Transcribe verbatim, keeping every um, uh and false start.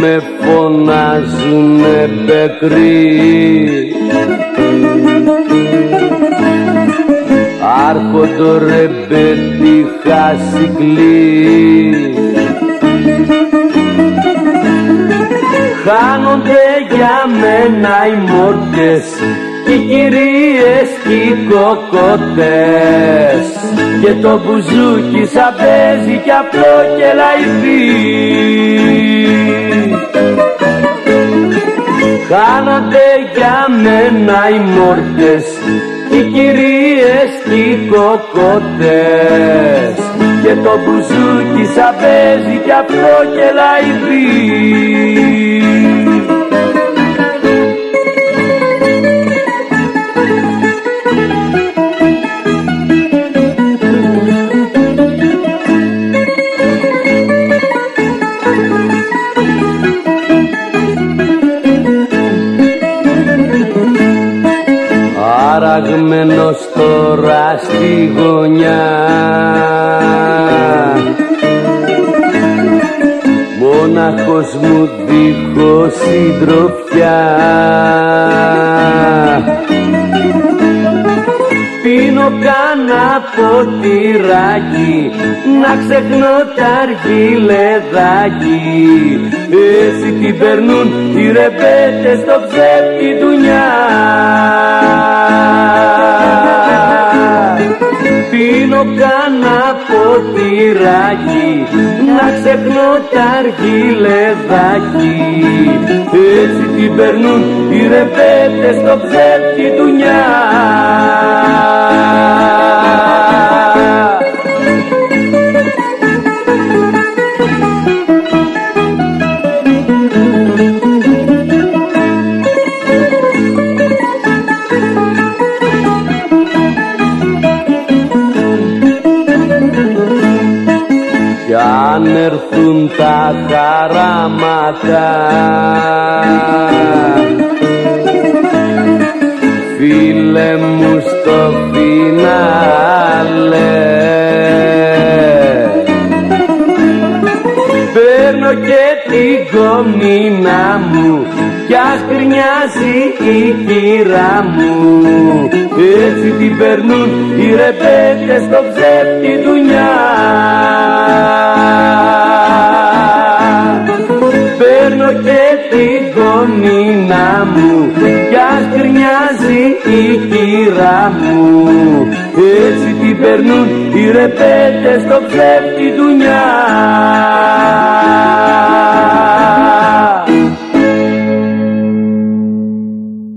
με φωνάζουνε πεκρή. Άρχοντο ρεμπέτη χασικλή. Χάνονται για μένα οι μόρτες, οι κυρίες και οι κοκοτές, και το μπουζούκι σαν παίζει κι απλό και λαϊπή. Χάνονται για μένα οι μόρτες, οι κυρίες και οι κοκοτές, και το μπουζούκι σαν παίζει κι απλό και λαϊπή. Αραγμένος τώρα στη γωνιά, μόναχος μου δίχως συντροφιά. Πίνω κάνα ποτηράκι, να ξεχνώ τ' αργυλεδάκι. Έτσι την περνούν οι ρεμπέτες στο ψεύτη ντουνιά. Πίνω κάνα ποτηράκι, να ξεχνώ τ' αργυλεδάκι. Έτσι την περνούν οι ρεμπέτες στο ψεύτη ντουνιά. Κι αν έρθουν τα χαράματα, φίλε μου, στο φινάλε, παίρνω και την κομίνα μου κι ας κρινιάζει η κύρα μου. Έτσι την περνούν οι ρεμπέτες στο ψεύτη ντουνιά. Παίρνω και την κομίνα μου κι ας κρινιάζει η κύρα μου. Έτσι την περνούν οι ρεμπέτες στο ψεύτη ντουνιά.